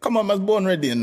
Come on, man's born ready.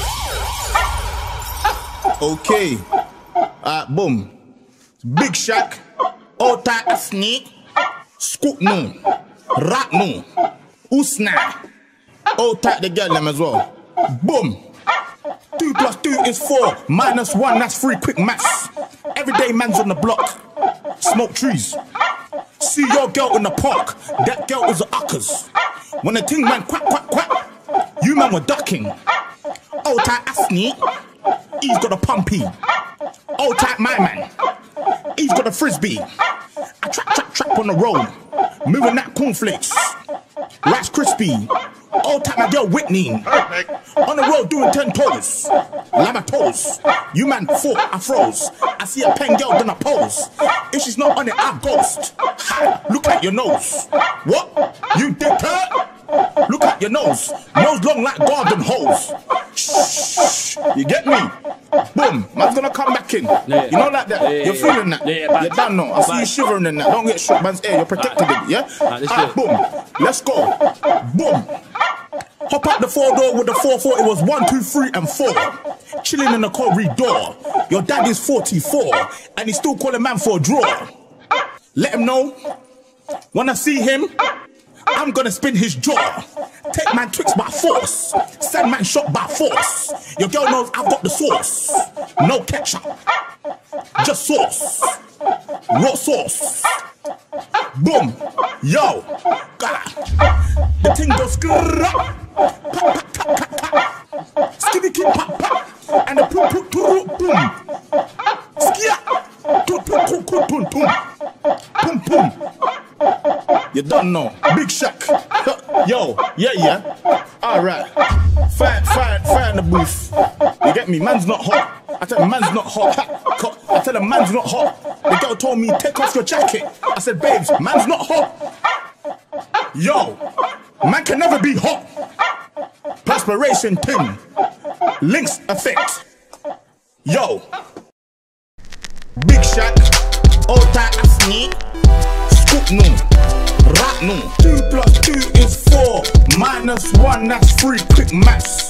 Okay. Boom. Big Shack. Old type sneak. Scoop no. Rat no. Usna. Old type the girl them as well. Boom. 2 + 2 is 4. -1, that's 3. Quick maths. Everyday man's on the block. Smoke trees. See your girl in the park. That girl was a uckers. When the ting man quack, quack, quack, you man were ducking. Old type Asney, he's got a pumpy. Old type my man, he's got a frisbee. I trap on the road, moving that cornflakes. Rice crispy. Old type my girl Whitney. On the road doing 10 toes. Lama toes. You man 4, I froze. I see a pen girl, then I pose. If she's not on it, I ghost. Ha, look at your nose. What? You dick her? Look at your nose. Nose long like garden hose. Shh. You get me? Boom. Man's gonna come back in. Yeah. You know like that? Yeah, You're feeling that? Yeah, you don't know. I see you shivering in that. Don't get shook, man's air. You're protected in it, yeah? Alright, boom. Let's go. Boom. Hop out the 4-door with the 4-4. It was 1, 2, 3, and 4. Chilling in the corridor. Your dad is 44, and he's still calling man for a draw. Let him know. When I see him, I'm gonna spin his jaw. Take man tricks by force. Send man shot by force. Your girl knows I've got the sauce. No ketchup. Just sauce. Raw sauce. Boom. Yo. God. The ting goes SKRRRA. Skitty kid pop pop. And the poop poop poop boom. Skia. Toot toot toot toot toot toot. Boom boom. You don't know. Big Shack. Yo, yeah. Alright. Fire in the booth. You get me? Man's not hot. I tell him man's not hot. I tell him man's not hot. The girl told me take off your jacket. I said, babes, man's not hot. Yo, man can never be hot. Perspiration ting. Links effect. Yo. Big Shack. Old type sneak. Scoop no. Rat no. 2 + 2 is 4. -1, that's 3. Quick maths.